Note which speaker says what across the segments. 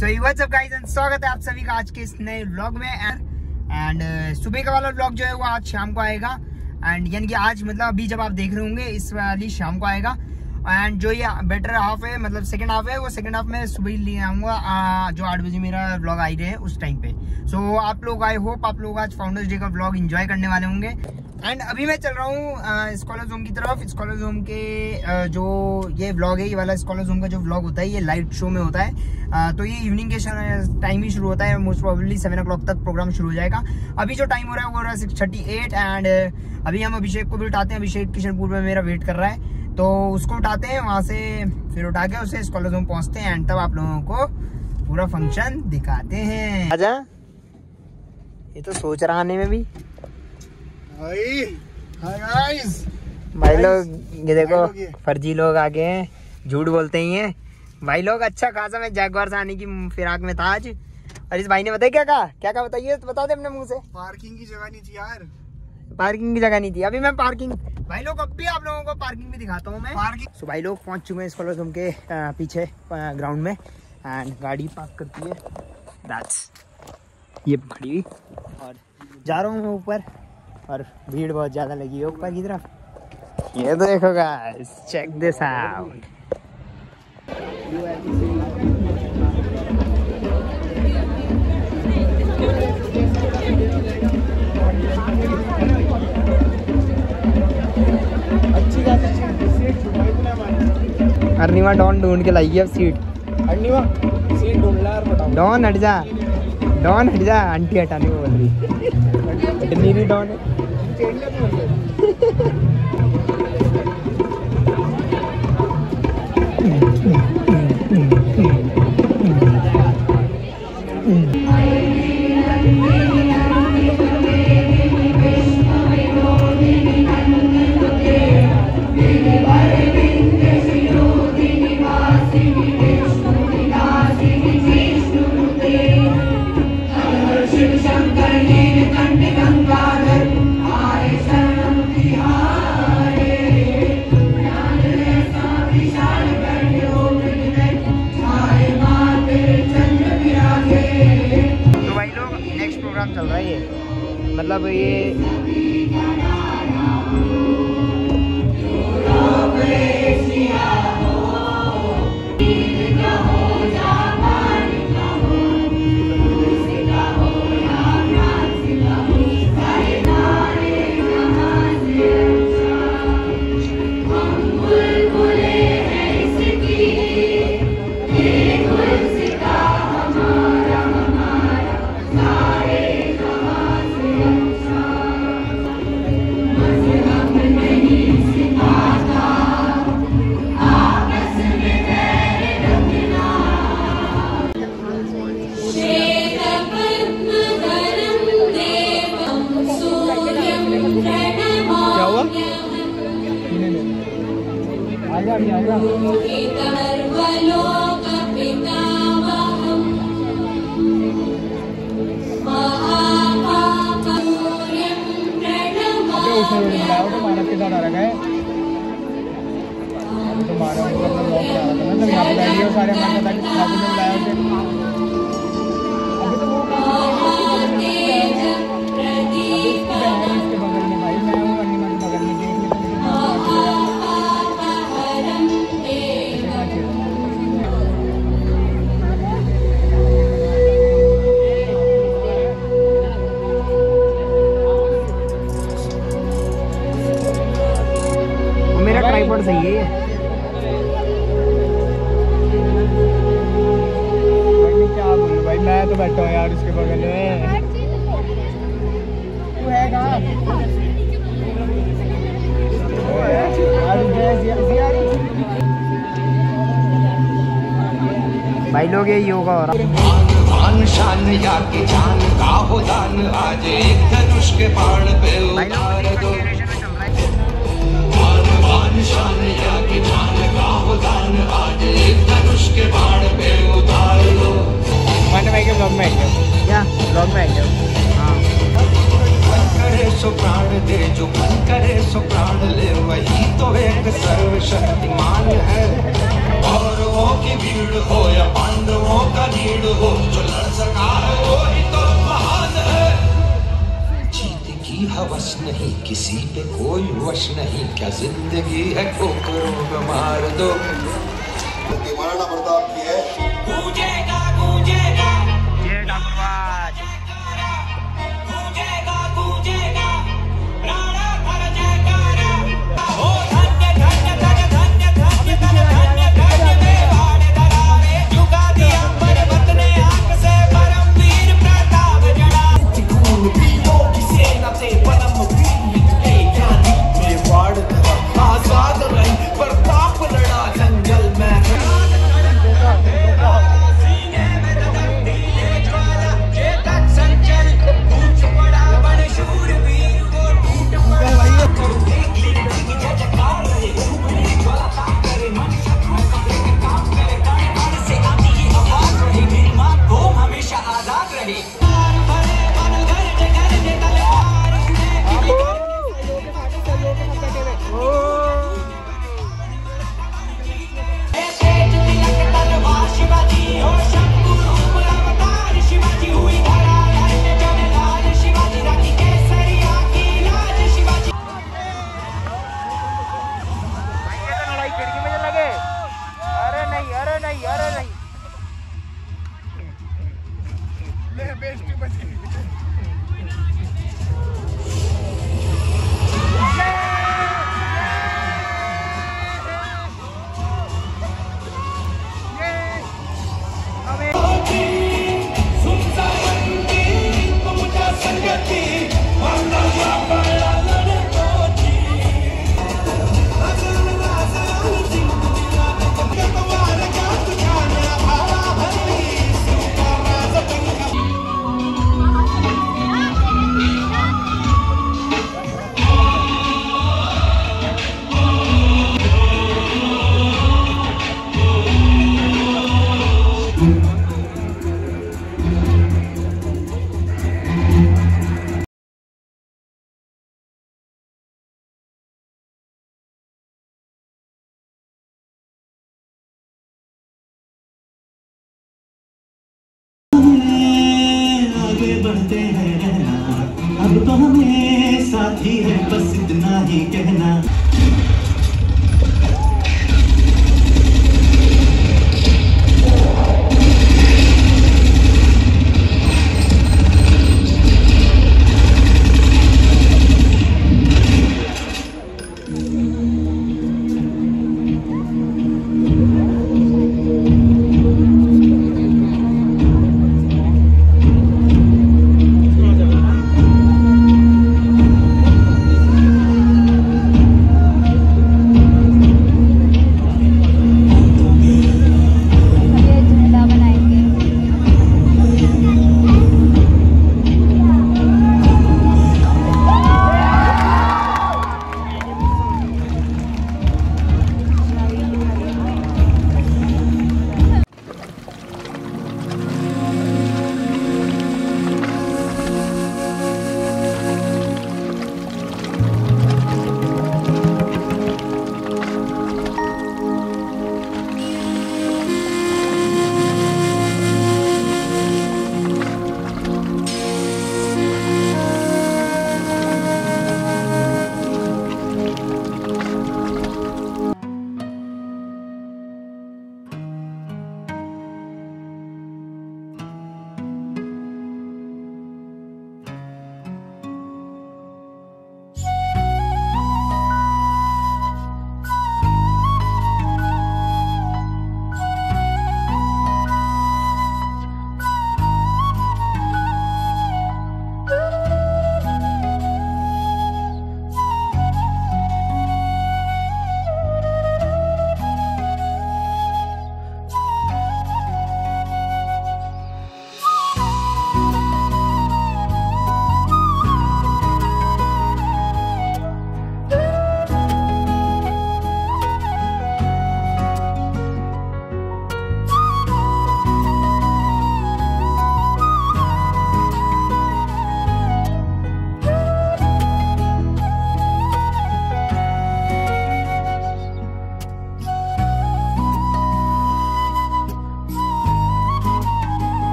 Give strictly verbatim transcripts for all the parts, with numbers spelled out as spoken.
Speaker 1: So what's up guys and स्वागत है आप सभी का आज के इस नए व्लॉग में। एंड सुबह का वाला व्लॉग जो है वो आज शाम को आएगा। एंड यानी कि आज मतलब अभी जब आप देख रहे होंगे इस वाली शाम को आएगा। एंड जो ये बेटर हाफ है मतलब सेकंड हाफ है वो सेकंड हाफ में सुबह ही ले आऊँगा जो आठ बजे मेरा व्लॉग आई रहे हैं उस टाइम पे। सो so, आप लोग आई होप आप लोग आज फाउंडर्स डे का व्लॉग एंजॉय करने वाले होंगे। एंड अभी मैं चल रहा हूँ स्कॉलर जोन की तरफ। स्कॉलर जोन के आ, जो ये व्लॉग है ये वाला स्कॉलर जोन का जो व्लॉग होता है ये लाइट शो में होता है। आ, तो ये इवनिंग के टाइम ही शुरू होता है, most probably seven o'clock तक प्रोग्राम शुरू हो जाएगा। अभी जो टाइम हो रहा है वो हो रहा है सिक्स थर्टी एट। एंड अभी हम अभिषेक को भी उठाते हैं। अभिषेक किशनपुर में मेरा वेट कर रहा है तो उसको उठाते हैं, वहाँ से फिर उठा के उसे स्कॉलर जोन पहुँचते हैं। एंड तब आप लोगों को पूरा फंक्शन दिखाते हैं। आजा, ये तो सोच रहा आने में भी।
Speaker 2: हाय गाइस,
Speaker 1: भाई लोग ये देखो फर्जी लोग आगे हैं, झूठ बोलते ही हैं भाई लोग। अच्छा खासा मैं जैगवार से आने की फिराक में था आज। और इस भाई ने बताया क्या कहा क्या कहा बताइए तो बता दे अपने मुंह से।
Speaker 2: पार्किंग की जगह नहीं थी यार,
Speaker 1: पार्किंग की जगह नहीं थी। अभी मैं पार्किंग भाई लोग अब भी आप लोगों को पार्किंग भी दिखाता हूँ मैं।
Speaker 2: पार्किंग
Speaker 1: सो भाई लोग पहुंच चुके हैं स्कॉलर जोन के पीछे ग्राउंड में। एंड गाड़ी पार्क करती है दैट्स ये खड़ी हुई और जा रहा हूँ मैं ऊपर। और भीड़ बहुत ज्यादा लगी है ऊपर की तरफ। ये तो देखो गाइस, चेक दिस आउट।
Speaker 2: अच्छी बात है, सीट
Speaker 1: अर्निमा डॉन ढूंढ के लाई है अब सीट।
Speaker 2: अर्निमा सीट ढूंढ ला यार, बताओ।
Speaker 1: डॉन हट जा, डॉन हट जा, आंटी हटाने को बोल रही। नीली डॉन है। चल रहा है ये मतलब ये सही है
Speaker 2: भाई। क्या बोलूं भाई, मैं तो बैठा हूँ यार उसके बगल में। तू है कहाँ?
Speaker 1: भाई लोग ये योगा हो रहा
Speaker 3: है। शान या की जान का हो दान आज एक धनुष के बाण पे उतार दो। शान या की जान का हो दान आज एक धनुष के बाण पे उतार दो।
Speaker 2: मैंने भाई के ब्लॉग में आएगा
Speaker 1: क्या ब्लॉग में आएगा। हाँ
Speaker 3: करे सो प्राण दे, जो मन करे सो प्राण ले, वही तो एक सर्वशक्तिमान है। और वो की भीड़ हो या पांडव दानवों का नीड हो, जो लड़ सका है वो ही तो महान है। जीत की हवस नहीं, किसी पे कोई वश नहीं, क्या जिंदगी है ठोकरों में मार दो।
Speaker 4: मारना पड़ता आपकी है।
Speaker 3: गूंजेगा गूंजेगा
Speaker 1: जय ठाकुरवाज।
Speaker 3: गूंजेगा गूंजेगा राणा धर जयकारा। ओ धन्य धन्य धन्य धन्य धन्य धन्य धन्य मेवाड़ दरारे, झुका दिया पर्वत ने आंख से परमवीर प्रताप जड़ा। वीरों की सेना से परम वीर निकले ज्ञानी, मेवाड़ धरा आजाद रही, प्रताप लड़ा जंगल में।
Speaker 5: बढ़ते हैं रहना, अब तो हमें साथी है, बस इतना ही कहना।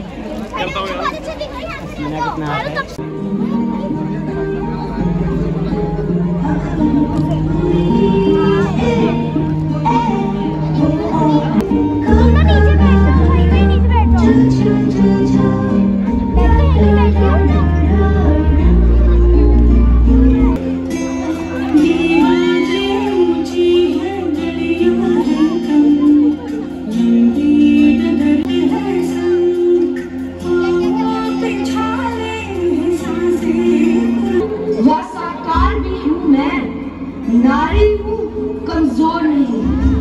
Speaker 1: हसीना कितना आता है।
Speaker 6: नारी हूँ, कमजोर नहीं।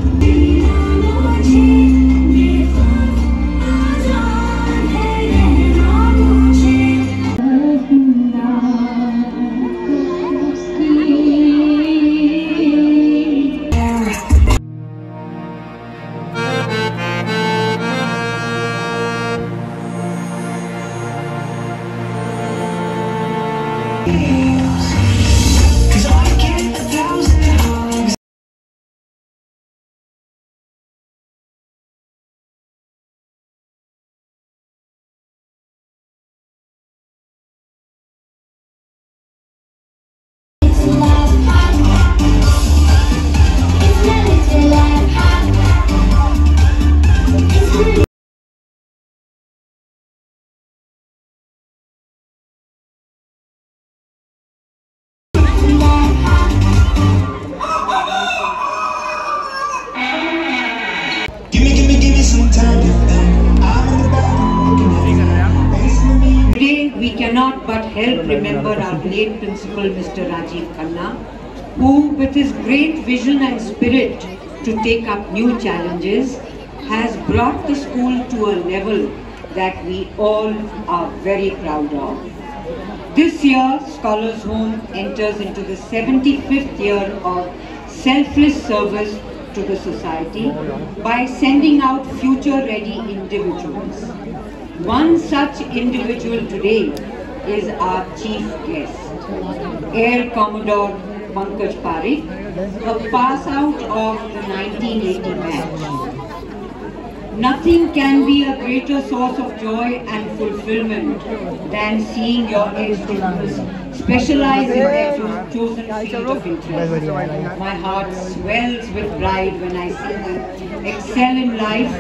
Speaker 7: Today we cannot but help remember our late principal Mister Rajiv Khanna, who with his great vision and spirit to take up new challenges has brought the school to a level that we all are very proud of. This year Scholars Home enters into the seventy-fifth year of selfless service to the society by sending out future ready individuals. One such individual today is our chief guest, Air Commodore Pankaj Parikh, a pass out of the nineteen eighty batch. Nothing can be a greater source of joy and fulfillment than seeing your ex-students specialize in their cho- chosen field of interest. My heart swells with pride when I see them excel in life.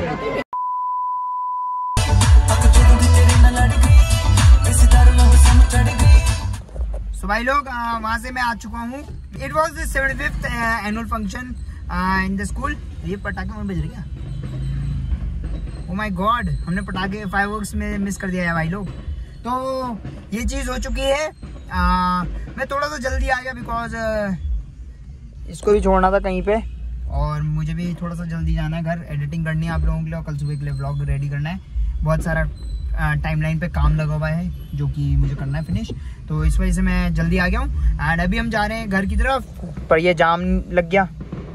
Speaker 1: So भाई लोग वहाँ से मैं आ चुका हूँ। It was the seventy-fifth uh, annual function uh, in the school. ये पटाखे में बज रहे क्या? Oh my God, हमने पटाखे फायरवर्क्स में मिस कर दिया है भाई लोग। तो ये चीज़ हो चुकी है। आ, मैं थोड़ा सा जल्दी आ गया बिकॉज इसको भी छोड़ना था कहीं पे और मुझे भी थोड़ा सा जल्दी जाना है घर, एडिटिंग करनी है आप लोगों के लिए और कल सुबह के लिए व्लॉग रेडी करना है। बहुत सारा टाइमलाइन पे काम लगा हुआ है जो कि मुझे करना है फिनिश, तो इस वजह से मैं जल्दी आ गया हूँ। एंड अभी हम जा रहे हैं घर की तरफ, पर ये जाम लग गया,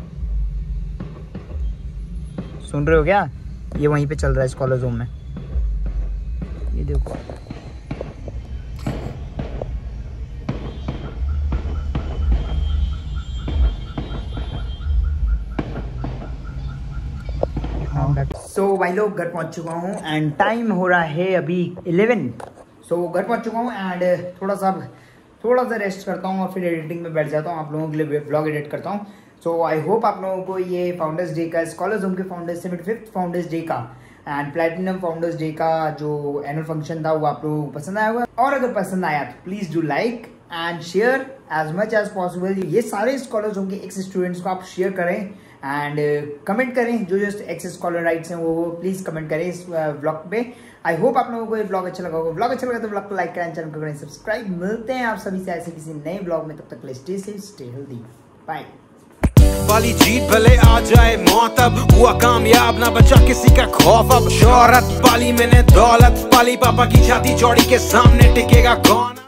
Speaker 1: सुन रहे हो क्या? ये वहीं पे चल रहा है स्कॉलर्स होम में, ये देखो। सो so, भाई लोग घर पहुंच चुका हूँ एंड टाइम हो रहा है अभी इलेवन। सो so, घर पहुंच चुका हूँ एंड थोड़ा सा थोड़ा सा रेस्ट करता हूँ और फिर एडिटिंग में बैठ जाता हूँ, आप लोगों के लिए व्लॉग एडिट करता हूँ। सो आई होप आप लोगों को ये फाउंडर्स डे का, स्कॉलर्स होम के founders seventy fifth founders day का एंड प्लैटिनम फाउंडर्स डे का जो एनुअल फंक्शन था वो आप लोगों को पसंद आया होगा, और अगर पसंद आया तो please do like and share as much as possible. ये सारे स्कॉलर्स होम के एक्स स्टूडेंट्स को आप शेयर करें एंड कमेंट करें, जो जो एक्स स्कॉलर राइट्स हैं वो प्लीज कमेंट करें इस व्लॉग पे। आई होप आप लोगों को ये व्लॉग अच्छा लगा होगा। व्लॉग अच्छा लगा तो व्लॉग को लाइक करें, चैनल को करें सब्सक्राइब। मिलते हैं आप सभी से ऐसे किसी नए व्लॉग में, तब तक के लिए stay safe, stay healthy, bye.
Speaker 3: वाली जीत भले आ जाए मौत, अब हुआ कामयाब ना बचा किसी का खौफ। अब शोहरत पाली मैंने दौलत पाली, पापा की छाती चौड़ी के सामने टिकेगा कौन।